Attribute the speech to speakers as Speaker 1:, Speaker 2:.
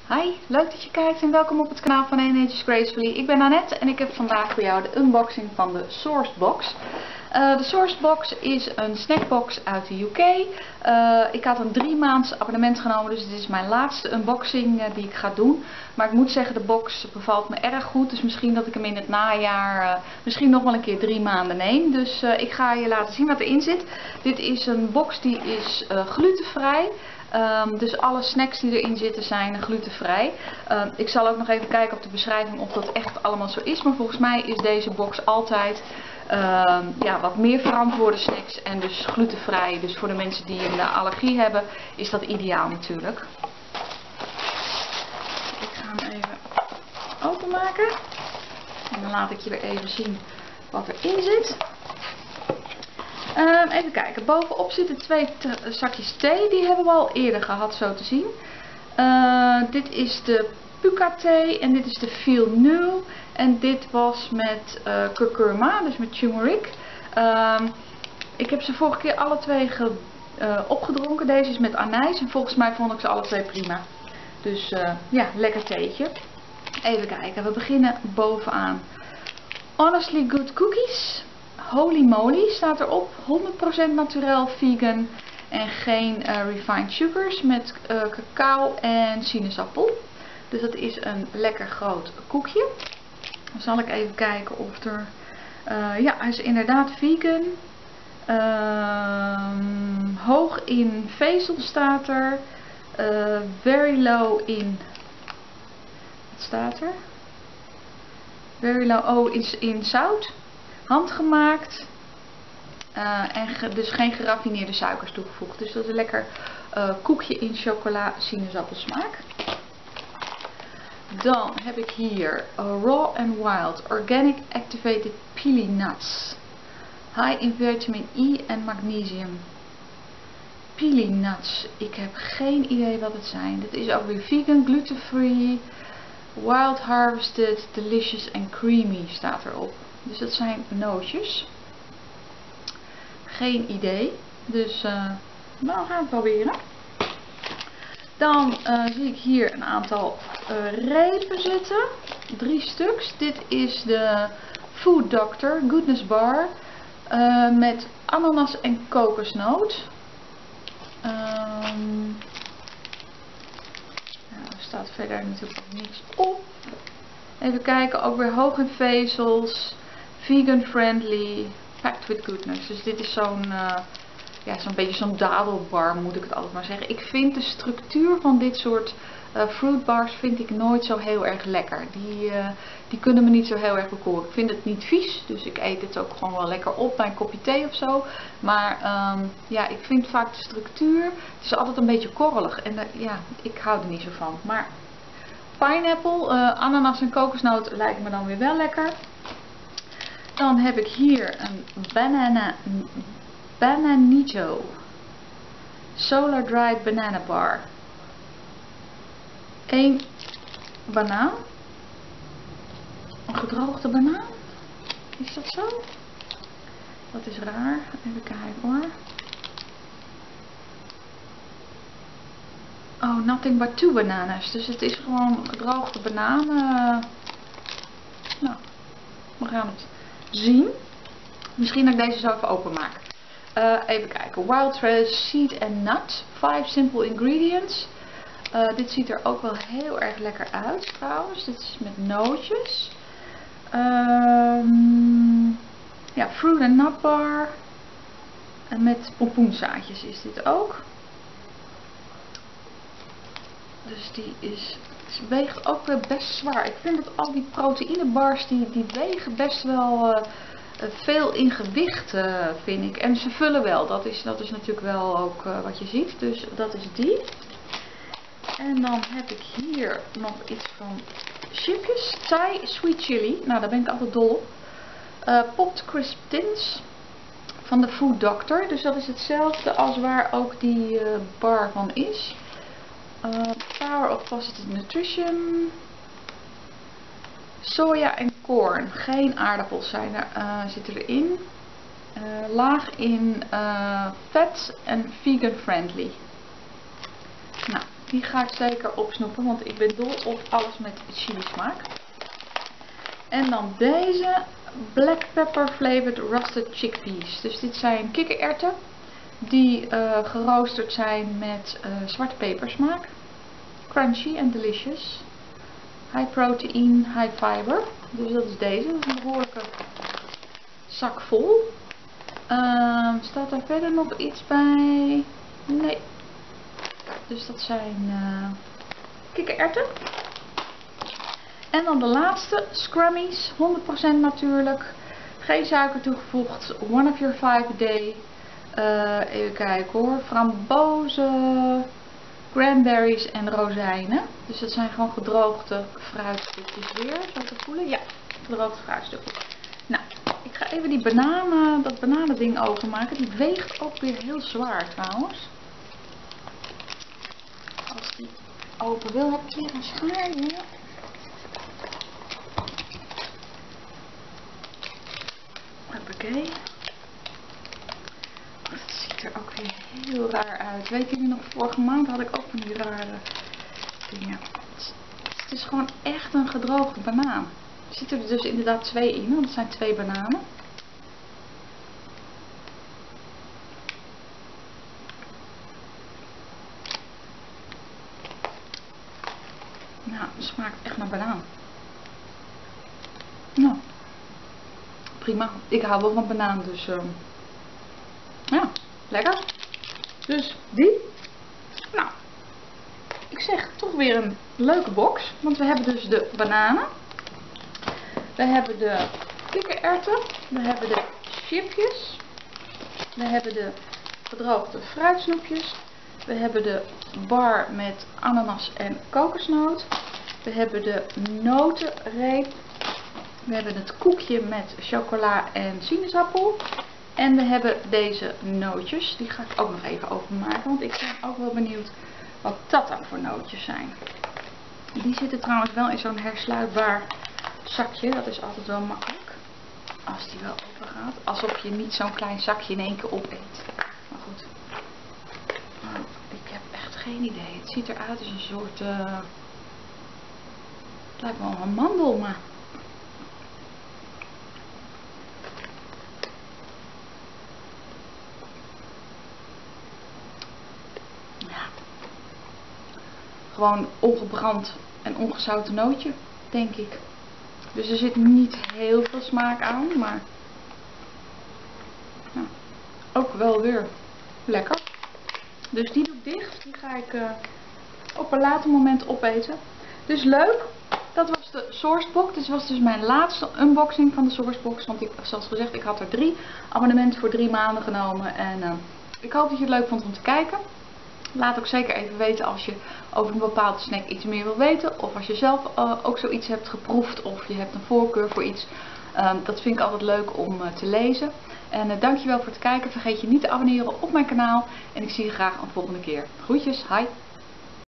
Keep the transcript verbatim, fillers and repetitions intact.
Speaker 1: Hi, leuk dat je kijkt en welkom op het kanaal van Anne Ages Gracefully. Ik ben Annette en ik heb vandaag voor jou de unboxing van de Sourced Box. Uh, de Sourced Box is een snackbox uit de U K. Uh, ik had een drie maands abonnement genomen, dus dit is mijn laatste unboxing uh, die ik ga doen. Maar ik moet zeggen, de box bevalt me erg goed, dus misschien dat ik hem in het najaar uh, misschien nog wel een keer drie maanden neem. Dus uh, ik ga je laten zien wat erin zit. Dit is een box die is uh, glutenvrij. Um, dus alle snacks die erin zitten zijn glutenvrij. Uh, ik zal ook nog even kijken op de beschrijving of dat echt allemaal zo is. Maar volgens mij is deze box altijd uh, ja, wat meer verantwoorde snacks en dus glutenvrij. Dus voor de mensen die een allergie hebben is dat ideaal natuurlijk. Ik ga hem even openmaken. En dan laat ik je weer even zien wat erin zit. Um, even kijken, bovenop zitten twee zakjes thee, die hebben we al eerder gehad zo te zien. Uh, dit is de Puka thee en dit is de Feel New en dit was met uh, kurkuma, dus met turmeric. Um, ik heb ze vorige keer alle twee ge, uh, opgedronken, deze is met anijs en volgens mij vond ik ze alle twee prima. Dus uh, ja, lekker theetje. Even kijken, we beginnen bovenaan. Honestly Good Cookies. Holy moly staat erop, honderd procent naturel vegan en geen uh, refined sugars met uh, cacao en sinaasappel. Dus dat is een lekker groot koekje. Dan zal ik even kijken of er, uh, ja hij is inderdaad vegan. Uh, hoog in vezel staat er, uh, very low in, wat staat er? Very low oh, is in zout. Handgemaakt uh, en ge, dus geen geraffineerde suikers toegevoegd. Dus dat is een lekker uh, koekje in chocola sinaasappelsmaak. Dan heb ik hier Raw and Wild Organic Activated Pili Nuts. High in vitamin E en magnesium. Pili Nuts. Ik heb geen idee wat het zijn. Dit is ook weer vegan, gluten-free, wild harvested, delicious and creamy staat erop. Dus dat zijn nootjes. Geen idee. Dus uh, nou gaan we het proberen. Dan uh, zie ik hier een aantal uh, repen zitten. Drie stuks. Dit is de Food Doctor Goodness Bar. Uh, met ananas en kokosnoot. Um, nou, er staat verder natuurlijk niks op. Even kijken. Ook weer hoog in vezels. Vegan friendly, packed with goodness. Dus dit is zo'n, uh, ja, zo'n beetje zo'n dadelbar moet ik het altijd maar zeggen. Ik vind de structuur van dit soort uh, fruitbars vind ik nooit zo heel erg lekker. Die, uh, die kunnen me niet zo heel erg bekoren. Ik vind het niet vies, dus ik eet het ook gewoon wel lekker op bij een kopje thee of zo. Maar um, ja, ik vind vaak de structuur, het is altijd een beetje korrelig. En uh, ja, ik hou er niet zo van. Maar pineapple, uh, ananas en kokosnoot lijkt me dan weer wel lekker. Dan heb ik hier een banana, Bananito Solar Dried Banana Bar. Eén banaan. Een gedroogde banaan. Is dat zo? Dat is raar. Even kijken hoor. Oh, nothing but two bananas. Dus het is gewoon gedroogde bananen. Nou, we gaan het zien. Misschien dat ik deze zo even openmaak. Uh, even kijken. Wild Trail Seed and Nut. Five simple ingredients. Uh, dit ziet er ook wel heel erg lekker uit trouwens. Dit is met nootjes. Um, ja, fruit and nut bar. En met pompoenzaadjes is dit ook. Dus die is, die weegt ook weer best zwaar. Ik vind dat al die proteïnebars die, die wegen best wel uh, veel in gewicht, uh, vind ik. En ze vullen wel. Dat is, dat is natuurlijk wel ook uh, wat je ziet. Dus dat is die. En dan heb ik hier nog iets van chipjes. Thai Sweet Chili. Nou, daar ben ik altijd dol op. Uh, Popped Crisp Tins van de Food Doctor. Dus dat is hetzelfde als waar ook die uh, bar van is. Uh, Power of Positive Nutrition. Soja en corn. Geen aardappels zijn er, uh, zitten erin. Uh, laag in uh, vet en vegan friendly. Nou, Die ga ik zeker opsnoepen, want ik ben dol op alles met chili smaak. En dan deze Black Pepper Flavored Rusted Chickpeas. Dus dit zijn kikkererwten die uh, geroosterd zijn met uh, zwarte pepersmaak. Crunchy en delicious. High protein, high fiber. Dus dat is deze. Dat is een behoorlijke zak vol. Uh, staat er verder nog iets bij? Nee. Dus dat zijn uh, kikkererwten. En dan de laatste, Scrummies, honderd procent natuurlijk. Geen suiker toegevoegd. One of your five a day. Uh, even kijken hoor. Frambozen, cranberries en rozijnen. Dus dat zijn gewoon gedroogde fruitstukjes weer. Zo te voelen. Ja, gedroogde fruitstukjes. Nou, ik ga even die bananen, dat bananending openmaken. Die weegt ook weer heel zwaar trouwens. Als die open wil, heb ik hier een schaar. Ja. Hoppakee. Het ziet er ook weer heel raar uit. Weet jullie nog, vorige maand had ik ook van die rare dingen. Het is gewoon echt een gedroogde banaan. Er zitten er dus inderdaad twee in, want het zijn twee bananen. Nou, het smaakt echt naar banaan. Nou, prima. Ik hou wel van banaan, dus uh, ja, lekker. Dus die. Nou, ik zeg toch weer een leuke box, want we hebben dus de bananen. We hebben de kikkererwten. We hebben de chipjes. We hebben de gedroogde fruitsnoepjes. We hebben de bar met ananas en kokosnoot. We hebben de notenreep. We hebben het koekje met chocola en sinaasappel. En we hebben deze nootjes. Die ga ik ook nog even openmaken, want ik ben ook wel benieuwd wat dat dan voor nootjes zijn. Die zitten trouwens wel in zo'n hersluitbaar zakje. Dat is altijd wel makkelijk. Als die wel open gaat. Alsof je niet zo'n klein zakje in één keer opeet. Maar goed. Nou, ik heb echt geen idee. Het ziet eruit als een soort... Uh, het lijkt wel een mandel, maar... Ja. Gewoon ongebrand en ongezouten nootje, denk ik. Dus er zit niet heel veel smaak aan, maar ja, ook wel weer lekker. Dus die doe ik dicht. Die ga ik uh, op een later moment opeten. Dus leuk. Dat was de Sourcebox. Dit was dus mijn laatste unboxing van de Sourcebox. Want ik, zoals gezegd, ik had er drie abonnementen voor drie maanden genomen. En uh, ik hoop dat je het leuk vond om te kijken. Laat ook zeker even weten als je over een bepaalde snack iets meer wil weten. Of als je zelf uh, ook zoiets hebt geproefd. Of je hebt een voorkeur voor iets. Uh, dat vind ik altijd leuk om uh, te lezen. En uh, dankjewel voor het kijken. Vergeet je niet te abonneren op mijn kanaal. En ik zie je graag een volgende keer. Groetjes, hi!